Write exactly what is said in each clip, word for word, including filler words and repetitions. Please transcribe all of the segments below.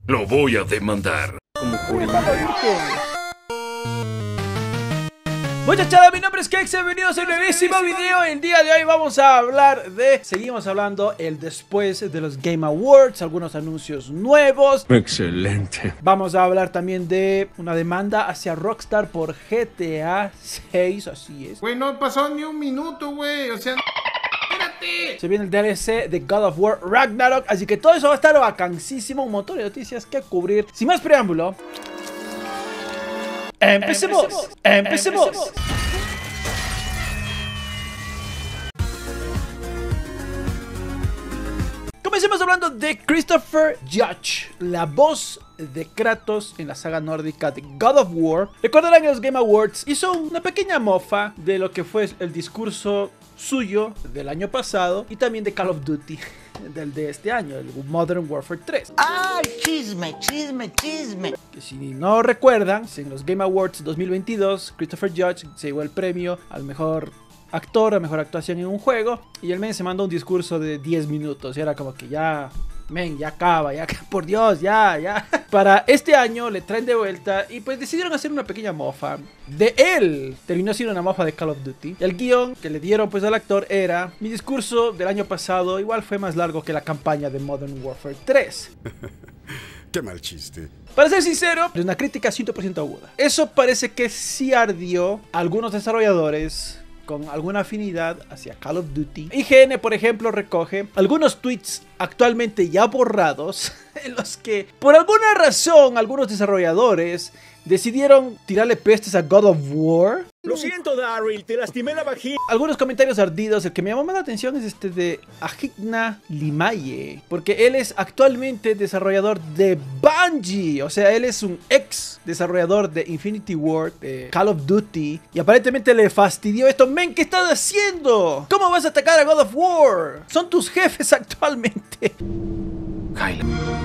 Lo voy a demandar. Como Muchachada, mi nombre es Kex, bienvenidos a un nuevísimo video. El día de hoy vamos a hablar de... Seguimos hablando el después de los Game Awards, algunos anuncios nuevos. Excelente. Vamos a hablar también de una demanda hacia Rockstar por G T A seis, así es. Güey, no pasó ni un minuto, güey, o sea... ¡Espérate! Se viene el D L C de God of War Ragnarok, así que todo eso va a estar vacancísimo, un montón de noticias que cubrir. Sin más preámbulo... ¡Empecemos! ¡Empecemos! ¡Empecemos! Comencemos hablando de Christopher Judge, la voz de Kratos en la saga nórdica de God of War. Recordarán que en los Game Awards hizo una pequeña mofa de lo que fue el discurso suyo del año pasado y también de Call of Duty del de este año, el Modern Warfare tres. ¡Ay, chisme, chisme, chisme! Que si no recuerdan, en los Game Awards dos mil veintidós, Christopher Judge se llevó el premio al mejor actor, a mejor actuación en un juego, y el men se mandó un discurso de diez minutos y era como que ya... Men, ya acaba, ya, por Dios, ya, ya. Para este año le traen de vuelta y pues decidieron hacer una pequeña mofa de él. Terminó siendo una mofa de Call of Duty. El guión que le dieron pues al actor era: mi discurso del año pasado igual fue más largo que la campaña de Modern Warfare tres. Qué mal chiste. Para ser sincero, es una crítica cien por ciento aguda. Eso parece que sí ardió a algunos desarrolladores con alguna afinidad hacia Call of Duty. I G N, por ejemplo, recoge algunos tweets actualmente ya borrados en los que, por alguna razón, algunos desarrolladores decidieron tirarle pestes a God of War. Lo siento, Daryl, te lastimé la vagina. Algunos comentarios ardidos. El que me llamó más la atención es este de Ajigna Limaye, porque él es actualmente desarrollador de Bungie. O sea, él es un ex desarrollador de Infinity Ward, de Call of Duty, y aparentemente le fastidió esto. Men, ¿qué estás haciendo? ¿Cómo vas a atacar a God of War? Son tus jefes actualmente. Kyla.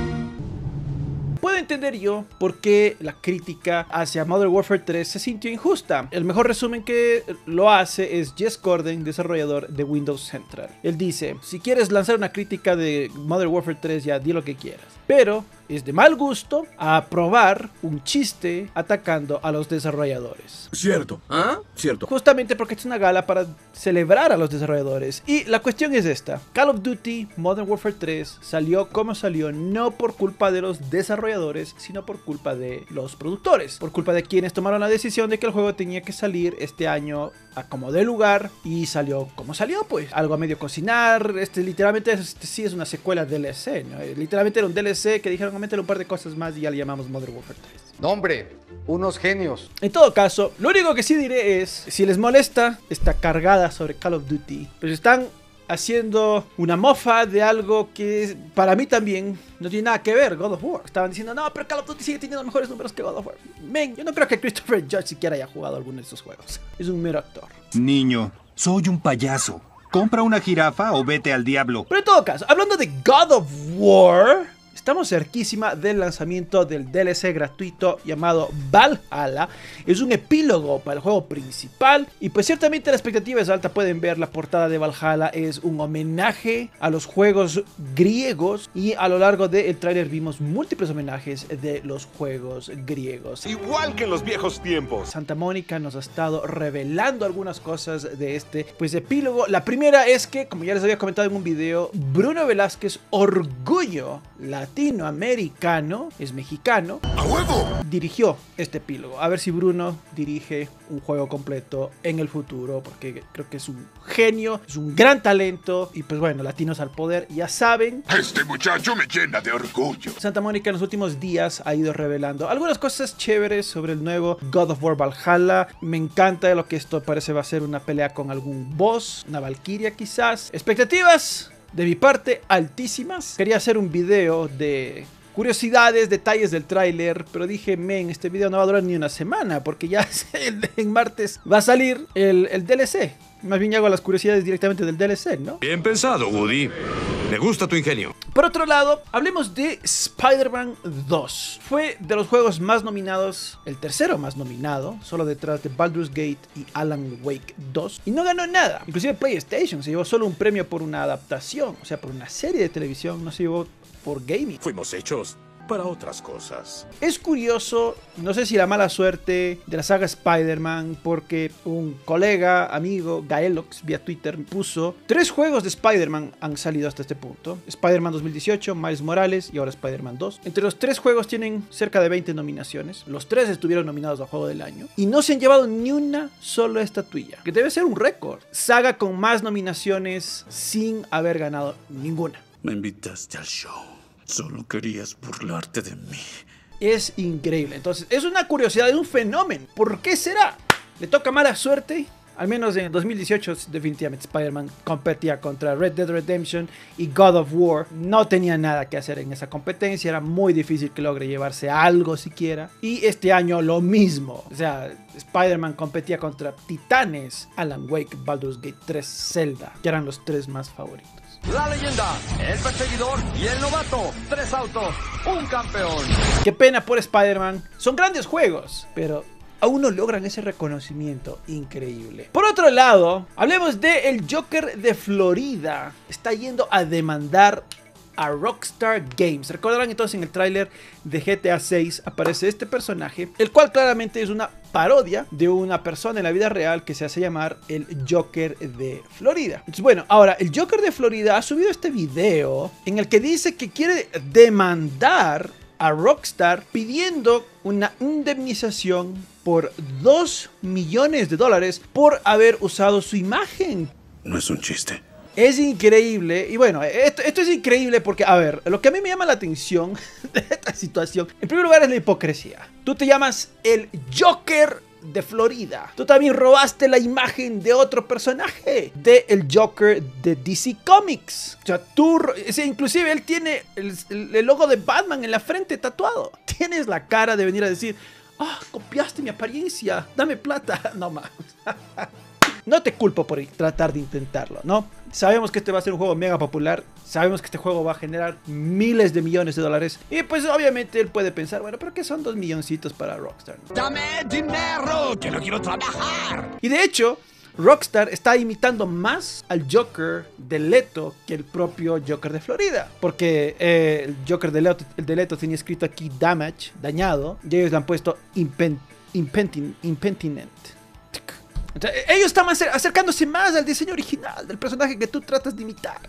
Puedo entender yo por qué la crítica hacia Modern Warfare tres se sintió injusta. El mejor resumen que lo hace es Jez Corden, desarrollador de Windows Central. Él dice: si quieres lanzar una crítica de Modern Warfare tres, ya di lo que quieras, pero es de mal gusto aprobar un chiste atacando a los desarrolladores. Cierto. ¿Ah? Cierto. Justamente porque es una gala para celebrar a los desarrolladores. Y la cuestión es esta: Call of Duty Modern Warfare tres salió como salió, no por culpa de los desarrolladores, sino por culpa de los productores, por culpa de quienes tomaron la decisión de que el juego tenía que salir este año a como de lugar, y salió como salió, pues algo a medio cocinar. Este literalmente este sí es una secuela de D L C, ¿no? Literalmente era un D L C que dijeron: métele un par de cosas más y ya le llamamos Modern Warfare tres. No, hombre, unos genios. En todo caso, lo único que sí diré es: si les molesta esta cargada sobre Call of Duty, pues están haciendo una mofa de algo que para mí también no tiene nada que ver. God of War. Estaban diciendo: no, pero Call of Duty sigue teniendo mejores números que God of War. Men, yo no creo que Christopher Judge siquiera haya jugado alguno de esos juegos. Es un mero actor. Niño, soy un payaso. Compra una jirafa o vete al diablo. Pero en todo caso, hablando de God of War, estamos cerquísima del lanzamiento del D L C gratuito llamado Valhalla. Es un epílogo para el juego principal y pues ciertamente la expectativa es alta. Pueden ver la portada de Valhalla, es un homenaje a los juegos griegos y a lo largo del tráiler vimos múltiples homenajes de los juegos griegos. Igual que en los viejos tiempos. Santa Mónica nos ha estado revelando algunas cosas de este pues epílogo. La primera es que, como ya les había comentado en un video, Bruno Velázquez, orgullo latinoamericano, es mexicano, ¡a huevo!, dirigió este epílogo. A ver si Bruno dirige un juego completo en el futuro, porque creo que es un genio, es un gran talento. Y pues bueno, latinos al poder, ya saben. Este muchacho me llena de orgullo. Santa Mónica en los últimos días ha ido revelando algunas cosas chéveres sobre el nuevo God of War Valhalla. Me encanta lo que esto parece va a ser una pelea con algún boss, una valquiria quizás. Expectativas de mi parte altísimas. Quería hacer un video de curiosidades, detalles del tráiler, pero dije: men, este video no va a durar ni una semana, porque ya en martes va a salir el, el D L C. Más bien hago las curiosidades directamente del D L C, ¿no? Bien pensado, Woody. Me gusta tu ingenio. Por otro lado, hablemos de Spider-Man dos. Fue de los juegos más nominados, el tercero más nominado, solo detrás de Baldur's Gate y Alan Wake dos. Y no ganó nada. Inclusive PlayStation se llevó solo un premio por una adaptación, o sea, por una serie de televisión, no se llevó por gaming. Fuimos hechos para otras cosas. Es curioso, no sé si la mala suerte de la saga Spider-Man, porque un colega, amigo, Gaelox, vía Twitter, puso tres juegos de Spider-Man han salido hasta este punto. Spider-Man dos mil dieciocho, Miles Morales y ahora Spider-Man dos. Entre los tres juegos tienen cerca de veinte nominaciones. Los tres estuvieron nominados a Juego del Año. Y no se han llevado ni una sola estatuilla, que debe ser un récord. Saga con más nominaciones sin haber ganado ninguna. Me invitaste al show. Solo querías burlarte de mí. Es increíble. Entonces, es una curiosidad, es un fenómeno. ¿Por qué será? ¿Le toca mala suerte? Al menos en dos mil dieciocho, definitivamente Spider-Man competía contra Red Dead Redemption y God of War. No tenía nada que hacer en esa competencia. Era muy difícil que logre llevarse algo siquiera. Y este año lo mismo. O sea, Spider-Man competía contra titanes. Alan Wake, Baldur's Gate tres, Zelda, que eran los tres más favoritos. La leyenda, el perseguidor y el novato. Tres autos, un campeón. Qué pena por Spider-Man. Son grandes juegos, pero aún no logran ese reconocimiento increíble. Por otro lado, hablemos de el Joker de Florida. Está yendo a demandar a Rockstar Games. Recordarán entonces en el tráiler de G T A seis aparece este personaje, el cual claramente es una parodia de una persona en la vida real que se hace llamar el Joker de Florida. Entonces, bueno, ahora el Joker de Florida ha subido este video en el que dice que quiere demandar a Rockstar pidiendo una indemnización por dos millones de dólares por haber usado su imagen. No es un chiste. Es increíble, y bueno, esto, esto es increíble porque, a ver, lo que a mí me llama la atención de esta situación, en primer lugar es la hipocresía. Tú te llamas el Joker de Florida. Tú también robaste la imagen de otro personaje, de el Joker de D C Comics. O sea, tú, o sea, inclusive él tiene el, el, el logo de Batman en la frente tatuado. Tienes la cara de venir a decir, ah, oh, copiaste mi apariencia, dame plata. No más. No te culpo por tratar de intentarlo, ¿no? Sabemos que este va a ser un juego mega popular. Sabemos que este juego va a generar miles de millones de dólares. Y pues obviamente él puede pensar, bueno, pero ¿qué son dos milloncitos para Rockstar? ¡Dame dinero! ¡Que no quiero trabajar! Y de hecho, Rockstar está imitando más al Joker de Leto que el propio Joker de Florida. Porque eh, el Joker de Leto, el de Leto tenía escrito aquí damage, dañado. Y ellos le han puesto impen, impentin, impentinent. Entonces, ellos están acercándose más al diseño original del personaje que tú tratas de imitar.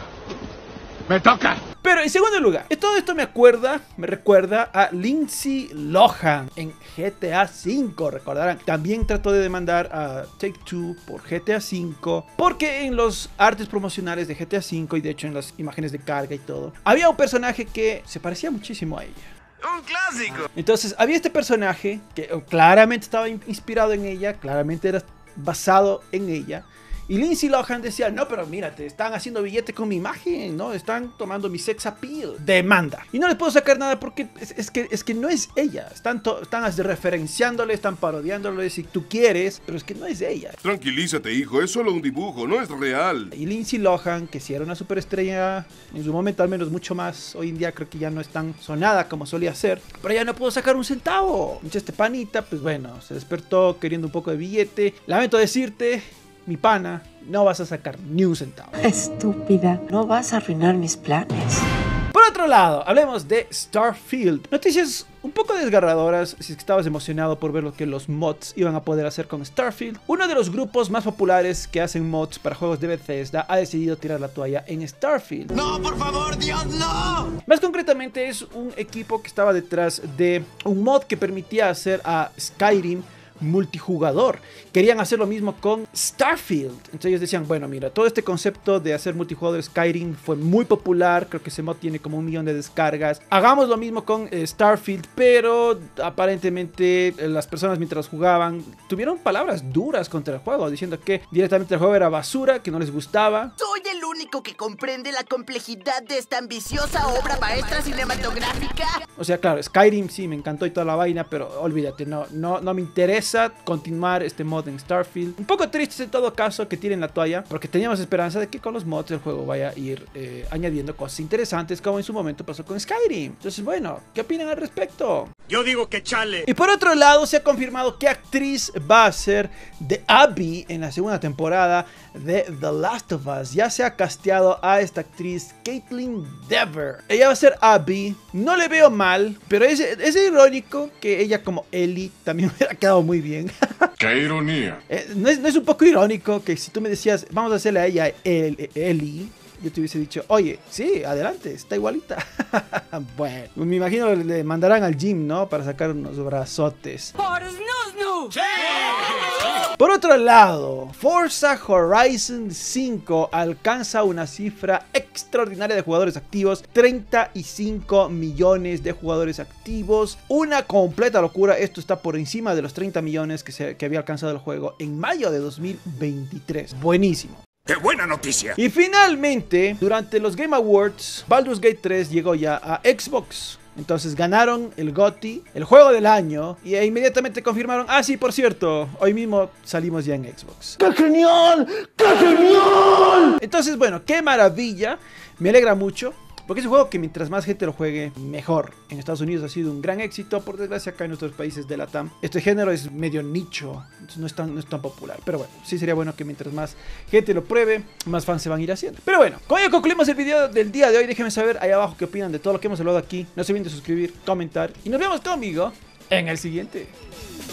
¡Me toca! Pero en segundo lugar, todo esto me acuerda, me recuerda a Lindsay Lohan en G T A cinco, recordarán. También trató de demandar a Take-Two por G T A cinco, porque en los artes promocionales de G T A cinco y de hecho en las imágenes de carga y todo, había un personaje que se parecía muchísimo a ella. ¡Un clásico! Entonces había este personaje que claramente estaba inspirado en ella, claramente era basado en ella. Y Lindsay Lohan decía, no, pero mírate, están haciendo billete con mi imagen, ¿no? Están tomando mi sex appeal. Demanda. Y no les puedo sacar nada porque es, es, que, es que no es ella. Están, to, están referenciándole, están parodiándole si tú quieres, pero es que no es ella. Tranquilízate, hijo, es solo un dibujo, no es real. Y Lindsay Lohan, que si era una superestrella, en su momento al menos mucho más, hoy en día creo que ya no es tan sonada como solía ser, pero ya no pudo sacar un centavo. Entonces este panita, pues bueno, se despertó queriendo un poco de billete. Lamento decirte, mi pana, no vas a sacar ni un centavo. Estúpida, no vas a arruinar mis planes. Por otro lado, hablemos de Starfield. Noticias un poco desgarradoras si es que estabas emocionado por ver lo que los mods iban a poder hacer con Starfield. Uno de los grupos más populares que hacen mods para juegos de Bethesda ha decidido tirar la toalla en Starfield. ¡No, por favor, Dios, no! Más concretamente es un equipo que estaba detrás de un mod que permitía hacer a Skyrim multijugador. Querían hacer lo mismo con Starfield. Entonces ellos decían, bueno, mira, todo este concepto de hacer multijugador Skyrim fue muy popular. Creo que ese mod tiene como un millón de descargas. Hagamos lo mismo con eh, Starfield, pero aparentemente eh, las personas mientras jugaban tuvieron palabras duras contra el juego, diciendo que directamente el juego era basura, que no les gustaba. Soy el único que comprende la complejidad de esta ambiciosa obra maestra cinematográfica. O sea, claro, Skyrim sí me encantó y toda la vaina, pero olvídate, no, no, no me interesa continuar este mod en Starfield. Un poco tristes en todo caso que tiren la toalla, porque teníamos esperanza de que con los mods el juego vaya a ir eh, añadiendo cosas interesantes, como en su momento pasó con Skyrim. Entonces, bueno, ¿qué opinan al respecto? Yo digo que chale. Y por otro lado, se ha confirmado que actriz va a ser de Abby en la segunda temporada de The Last of Us. Ya se ha casteado a esta actriz, Caitlin Dever. Ella va a ser Abby. No le veo mal, pero es, es irónico que ella como Ellie también hubiera quedado muy bien. ¡Qué ironía! Eh, ¿no, es, ¿No es un poco irónico que si tú me decías, vamos a hacerle a ella el, Ellie, yo te hubiese dicho, oye, sí, adelante, está igualita? Bueno, me imagino que le mandarán al gym, ¿no? Para sacar unos brazotes. ¡Sí! Por otro lado, Forza Horizon cinco alcanza una cifra extraordinaria de jugadores activos, treinta y cinco millones de jugadores activos, una completa locura. Esto está por encima de los treinta millones que, se, que había alcanzado el juego en mayo de dos mil veintitrés. Buenísimo. ¡Qué buena noticia! Y finalmente, durante los Game Awards, Baldur's Gate tres llegó ya a Xbox. Entonces ganaron el GOTY, el juego del año, y inmediatamente confirmaron, ah sí, por cierto, hoy mismo salimos ya en Xbox. ¡Qué genial! ¡Qué genial! Entonces, bueno, qué maravilla, me alegra mucho. Porque es un juego que mientras más gente lo juegue, mejor. En Estados Unidos ha sido un gran éxito. Por desgracia, acá en nuestros países de Latam, este género es medio nicho. No es, tan, no es tan popular. Pero bueno, sí sería bueno que mientras más gente lo pruebe, más fans se van a ir haciendo. Pero bueno, con ello concluimos el video del día de hoy. Déjenme saber ahí abajo qué opinan de todo lo que hemos hablado aquí. No se olviden de suscribir, comentar. Y nos vemos conmigo en el siguiente.